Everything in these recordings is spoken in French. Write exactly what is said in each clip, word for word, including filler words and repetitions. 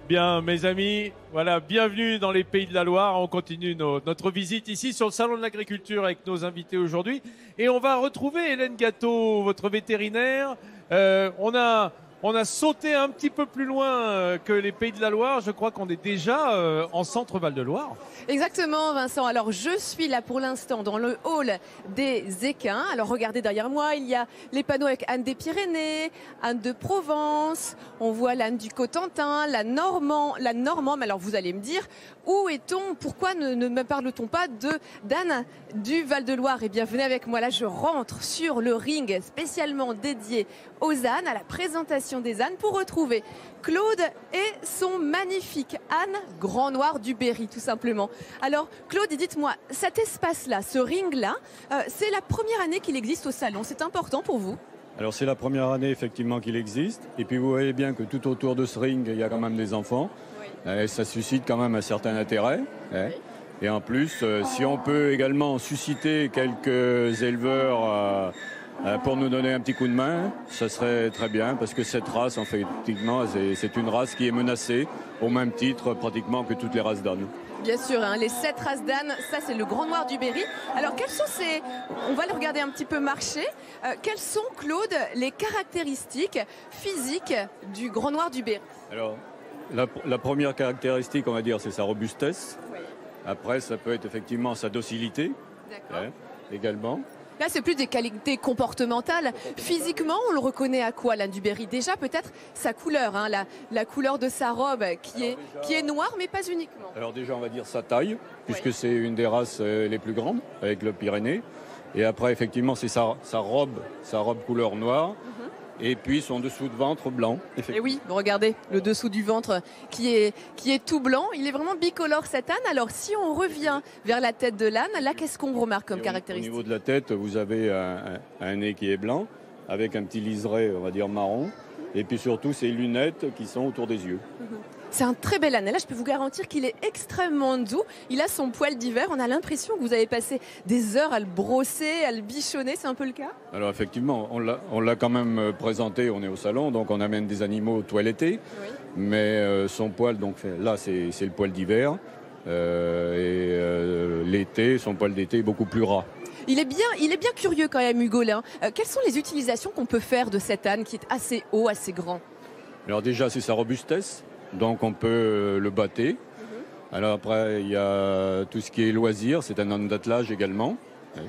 Bien, mes amis, voilà, bienvenue dans les Pays de la Loire. On continue nos, notre visite ici sur le Salon de l'Agriculture avec nos invités aujourd'hui. Et on va retrouver Hélène Gâteau, votre vétérinaire. Euh, on a... On a sauté un petit peu plus loin que les Pays de la Loire. Je crois qu'on est déjà euh, en centre Val-de-Loire. Exactement, Vincent. Alors, je suis là pour l'instant dans le hall des équins. Alors, regardez derrière moi, il y a les panneaux avec Anne des Pyrénées, Anne de Provence. On voit l'Anne du Cotentin, la Normand, la Normande. Alors, vous allez me dire, où est-on? Pourquoi ne, ne me parle-t-on pas de d'Anne du Val-de-Loire? Eh bien, venez avec moi. Là, je rentre sur le ring spécialement dédié aux ânes, à la présentation des ânes, pour retrouver Claude et son magnifique âne Grand Noir du Berry, tout simplement. Alors, Claude, dites-moi, cet espace-là, ce ring-là, euh, c'est la première année qu'il existe au salon. C'est important pour vous? Alors, c'est la première année, effectivement, qu'il existe. Et puis, vous voyez bien que tout autour de ce ring, il y a quand même des enfants. Oui. Et ça suscite quand même un certain intérêt. Oui. Et en plus, euh, si on peut également susciter quelques éleveurs euh, euh, pour nous donner un petit coup de main, ça serait très bien, parce que cette race, en fait, effectivement, c'est une race qui est menacée, au même titre pratiquement que toutes les races d'ânes. Bien sûr, hein, les sept races d'ânes, ça c'est le Grand Noir du Berry. Alors quelles sont ces... On va le regarder un petit peu marcher. Euh, quelles sont, Claude, les caractéristiques physiques du Grand Noir du Berry? Alors, la, la première caractéristique, on va dire, c'est sa robustesse. Oui. Après, ça peut être effectivement sa docilité, hein, également. Là, c'est plus des qualités comportementales. Physiquement, on le reconnaît à quoi, l'âne du Berry? Déjà, peut-être sa couleur, hein, la, la couleur de sa robe qui est, déjà, qui est noire, mais pas uniquement. Alors déjà, on va dire sa taille, puisque oui. c'est une des races les plus grandes, avec le Pyrénées. Et après, effectivement, c'est sa, sa robe, sa robe couleur noire. Mm-hmm. Et puis son dessous de ventre blanc. Et oui, regardez, le dessous du ventre qui est, qui est tout blanc. Il est vraiment bicolore, cet âne. Alors, si on revient vers la tête de l'âne, là, qu'est-ce qu'on remarque comme Et caractéristique? Au niveau de la tête, vous avez un, un, un nez qui est blanc, avec un petit liseré, on va dire, marron. Et puis surtout, ces lunettes qui sont autour des yeux. C'est un très bel âne. Et là, je peux vous garantir qu'il est extrêmement doux. Il a son poil d'hiver. On a l'impression que vous avez passé des heures à le brosser, à le bichonner. C'est un peu le cas? Alors effectivement, on l'a quand même présenté. On est au salon, donc on amène des animaux toilettés. Oui. Mais euh, son poil, donc là, c'est le poil d'hiver. Euh, et euh, l'été, son poil d'été est beaucoup plus ras. Il est bien, il est bien curieux quand même, Hugolin. Euh, quelles sont les utilisations qu'on peut faire de cet âne qui est assez haut, assez grand? Alors déjà, c'est sa robustesse. Donc on peut le bâter. Mm-hmm. Alors après, il y a tout ce qui est loisirs, c'est un âne d'attelage également.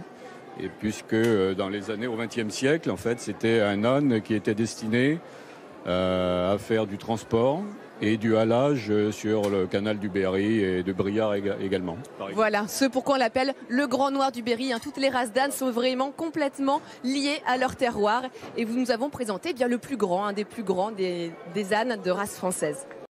Et puisque dans les années au vingtième siècle, en fait, c'était un âne qui était destiné euh, à faire du transport et du halage sur le canal du Berry et de Briare également. Voilà, ce pourquoi on l'appelle le Grand Noir du Berry. Hein. Toutes les races d'ânes sont vraiment complètement liées à leur terroir. Et vous nous avons présenté eh bien le plus grand, un des plus grands des, des ânes de race française.